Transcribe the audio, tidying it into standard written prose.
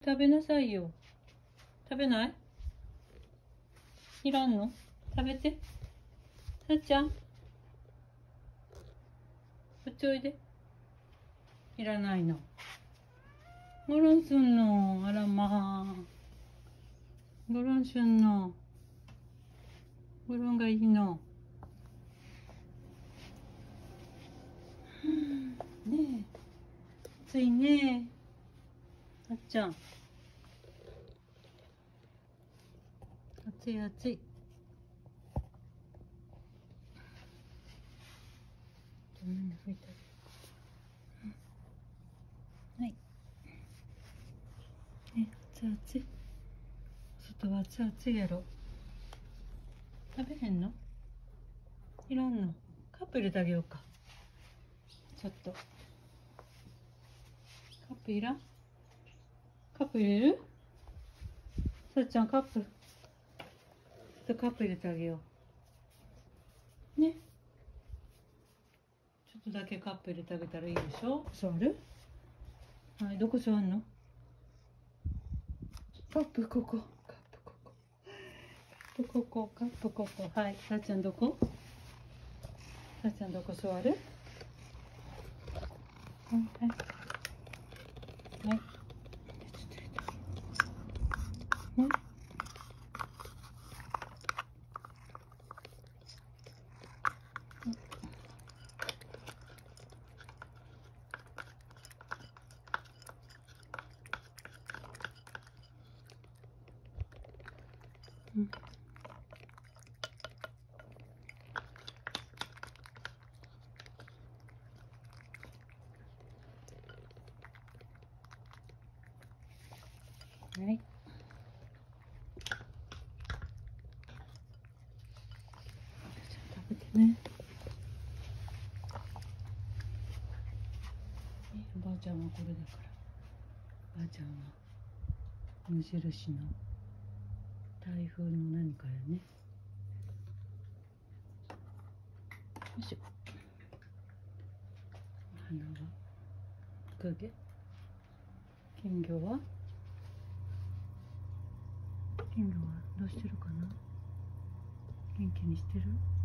食べなさいよ。食べない？いらんの？食べて。さっちゃん、こっちおいで。いらないの。ゴロンすんの。あらまあ。ゴロンすんの。ゴロンがいいの。ねえ。暑いね。あっちゃん。暑い暑い。拭いてあげる。はい。ね、暑い暑い。外は暑い暑いやろ。食べへんの？いらんの？カップ入れてあげようか。ちょっと。カップいらん？カップ入れる？さっちゃんカップ。カップ入れてあげよう。ね。ちょっとだけカップ入れてあげたらいいでしょ。座る？はい、どこ座んの？カップここ。カップここ。カップここ。カップここ。はい、さっちゃんどこ？さっちゃんどこ座る？はい、はい。はい。ね。うん。はい。食べてね。おばあちゃんはこれだから。おばあちゃんは無印の台風の何かやね。よいしょ。お花は影。金魚はどうしてるかな。元気にしてる？